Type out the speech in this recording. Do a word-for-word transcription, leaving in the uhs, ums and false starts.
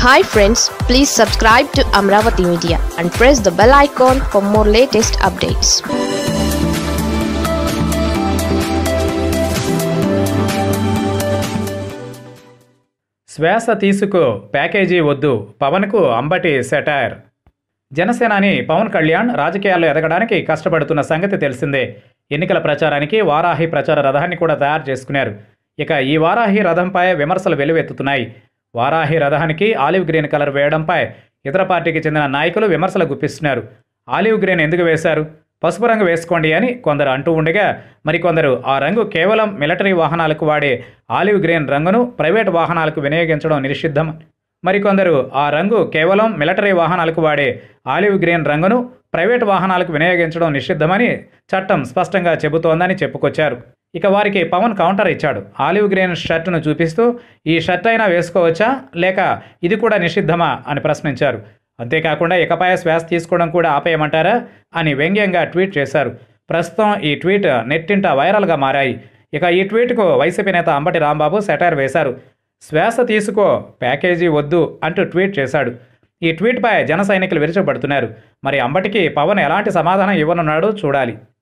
Hi friends, please subscribe to Amaravathi Media and press the bell icon for more latest updates. శ్వాస తీసుకో package వద్దు పవన్కు Ambati satire. జనసేనాని పవన్ కళ్యాణ్ రాజకీయాల్లో ఎదగడానికి కష్టపడుతున్న సంగతి తెలిసిందే. ఎన్నికల ప్రచారానికి వారాహి ప్రచార రథాన్ని కూడా తయారు చేసుకున్నారు. ఇక ఈ వారాహి రథంపై విమర్శలు వెల్లువెత్తుతున్నాయి. వారాహి రథానికి ఆలివ్ గ్రీన్ కలర్ వేయడంపై ఇతర పార్టీకి చెందిన నాయకులు విమర్శలు గుప్పిస్తున్నారు. ఆలివ్ గ్రీన్ ఎందుకు వేశారు, పసుపు రంగు వేసుకోండి అని కొందరు అంటూ ఉండగా, మరికొందరు ఆ రంగు కేవలం మిలిటరీ వాహనాలకు వాడే ఆలివ్ గ్రీన్ రంగును ప్రైవేట్ వాహనాలకు వినియోగించడం నిషిద్ధం. మరికొందరు ఆ రంగు కేవలం మిలిటరీ వాహనాలకు వాడే ఆలివ్ గ్రీన్ రంగును ప్రైవేట్ వాహనాలకు వినియోగించడం నిషిద్ధమని చట్టం స్పష్టంగా చెబుతోందని చెప్పుకొచ్చారు. ఇక వారికి పవన్ కౌంటర్ ఇచ్చాడు. ఆలివ్ గ్రీన్ షర్టును చూపిస్తూ ఈ షర్ట్ అయినా వేసుకోవచ్చా లేక ఇది కూడా నిషిద్ధమా అని ప్రశ్నించారు. అంతేకాకుండా ఇకపై శ్వాస తీసుకోవడం కూడా ఆపేయమంటారా అని వ్యంగ్యంగా ట్వీట్ చేశారు. ప్రస్తుతం ఈ ట్వీట్ నెట్టింట వైరల్గా మారాయి. ఇక ఈ ట్వీట్కు వైసీపీ నేత అంబటి రాంబాబు సెటైర్ వేశారు. శ్వాస తీసుకో ప్యాకేజీ వద్దు అంటూ ట్వీట్ చేశాడు. ఈ ట్వీట్పై జన సైనికులు విరుచుకుపడుతున్నారు. మరి అంబటికి పవన్ ఎలాంటి సమాధానం ఇవ్వనున్నాడో చూడాలి.